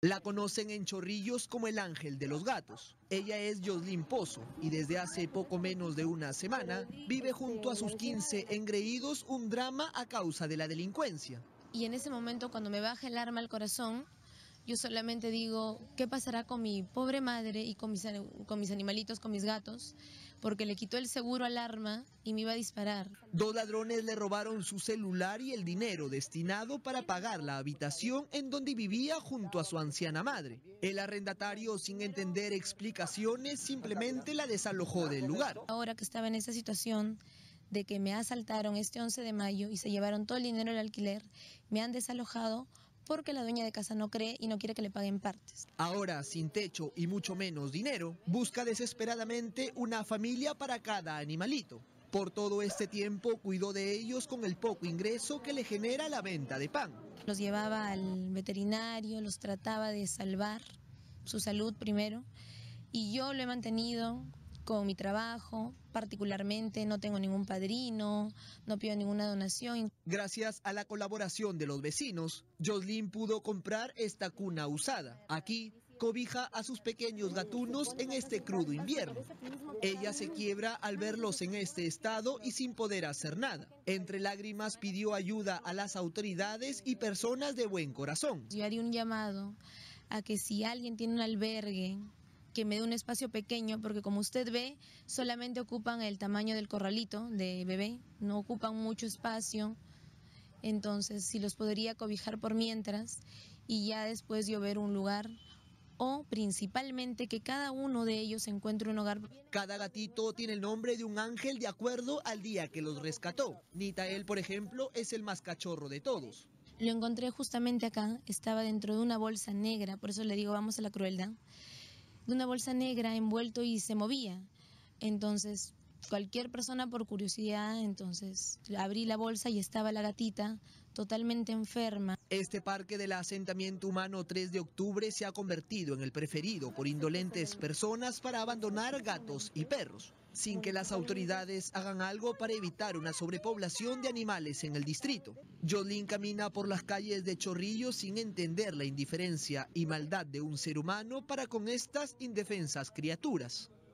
La conocen en Chorrillos como el ángel de los gatos. Ella es Yoslin Pozo y desde hace poco menos de una semana vive junto a sus 15 engreídos un drama a causa de la delincuencia. Y en ese momento, cuando me baja el arma al corazón, yo solamente digo, ¿qué pasará con mi pobre madre y con mis animalitos, con mis gatos? Porque le quitó el seguro al arma y me iba a disparar. 2 ladrones le robaron su celular y el dinero destinado para pagar la habitación en donde vivía junto a su anciana madre. El arrendatario, sin entender explicaciones, simplemente la desalojó del lugar. Ahora que estaba en esa situación de que me asaltaron este 11 de mayo y se llevaron todo el dinero del alquiler, me han desalojado porque la dueña de casa no cree y no quiere que le paguen partes. Ahora, sin techo y mucho menos dinero, busca desesperadamente una familia para cada animalito. Por todo este tiempo cuidó de ellos con el poco ingreso que le genera la venta de pan. Los llevaba al veterinario, los trataba de salvar su salud primero y yo lo he mantenido con mi trabajo, particularmente no tengo ningún padrino, no pido ninguna donación. Gracias a la colaboración de los vecinos, Yoslin pudo comprar esta cuna usada. Aquí cobija a sus pequeños gatunos en este crudo invierno. Ella se quiebra al verlos en este estado y sin poder hacer nada. Entre lágrimas pidió ayuda a las autoridades y personas de buen corazón. Yo haría un llamado a que si alguien tiene un albergue, que me dé un espacio pequeño, porque como usted ve, solamente ocupan el tamaño del corralito de bebé, no ocupan mucho espacio, entonces si los podría cobijar por mientras y ya después yo ver un lugar, o principalmente que cada uno de ellos encuentre un hogar. Cada gatito tiene el nombre de un ángel de acuerdo al día que los rescató. Nitael, por ejemplo, es el más cachorro de todos. Lo encontré justamente acá, estaba dentro de una bolsa negra, por eso le digo vamos a la crueldad, de una bolsa negra envuelto y se movía. Entonces, cualquier persona por curiosidad, entonces abrí la bolsa y estaba la gatita totalmente enferma. Este parque del asentamiento humano 3 de octubre se ha convertido en el preferido por indolentes personas para abandonar gatos y perros, sin que las autoridades hagan algo para evitar una sobrepoblación de animales en el distrito. Yoslin camina por las calles de Chorrillos sin entender la indiferencia y maldad de un ser humano para con estas indefensas criaturas.